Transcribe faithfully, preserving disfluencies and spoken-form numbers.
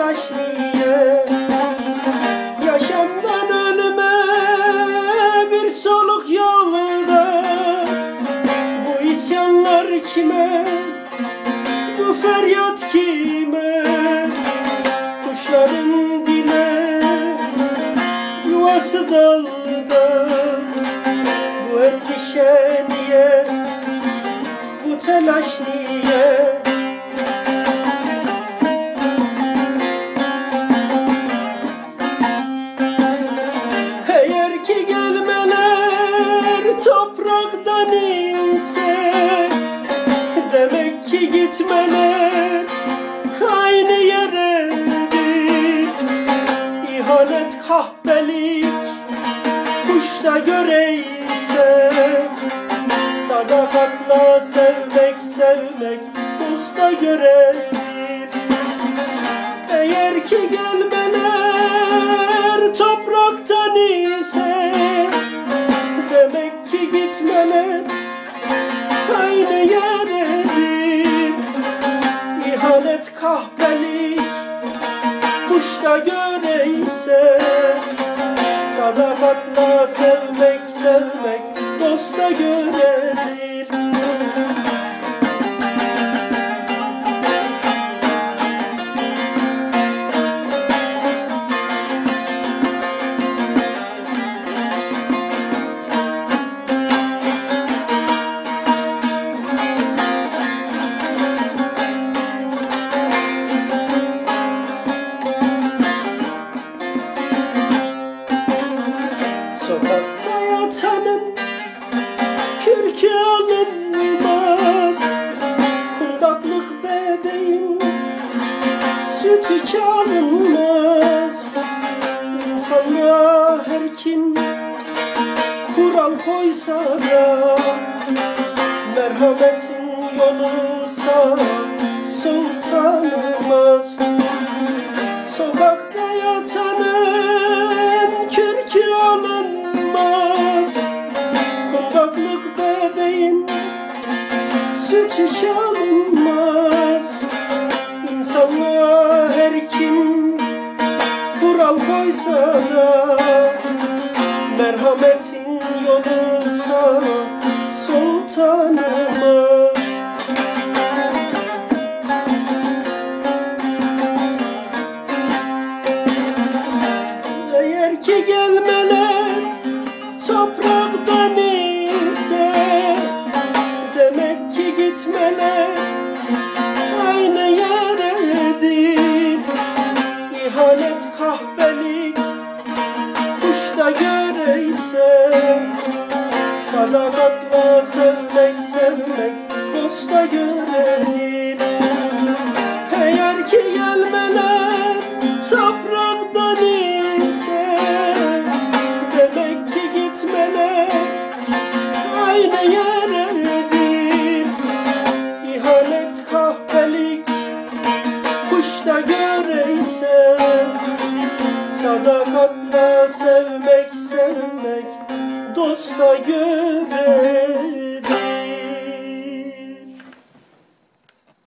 telaş niye? Yaşamdan ölüme bir soluk yolda. Bu isyanlar kime? Bu feryat kime? Kuşların dile yuvası dalda. Bu endişe niye? Bu telaş niye? Eğer ki gelmeler topraktan inse, demek ki gitmeler aynı yeredir. İhanet, kahpelik kuşta göreyse, sadakatla sevmek, sevmek dosta göredir. Eğer ki gelmeler topraktan ise, demek ki gitmeler aynı yeredir. İhanet, kahpelik kuşta göreyse, sadakatla sevmek, sevmek dosta göredir. Sokakta yatanın kürkü alınmaz, kundaklık bebeğin sütü çalınmaz. İnsanlığa her kim kural koysa da, merhametin yolu sağ sol tanımaz. Sokakta yatanın kürkü alınmaz, kundaklık bebeğin sütü çalınmaz. İnsanlığa her kim kural koysa da, merhametin yolu sağ sol tanımaz. Eğer ki gelmeler topraktan ise, demek ki gitmeler aynı yeredir. İhanet, kahpelik kuşta göreyse, sadakatla sevmek, sevmek dosta göredir. Eğer ki gelmeler topraktan ise, demek ki gitmeler aynı yeredir. İhanet, kahpelik kuşta göreyse, sadakatla sevmek, sevmek dosta göre.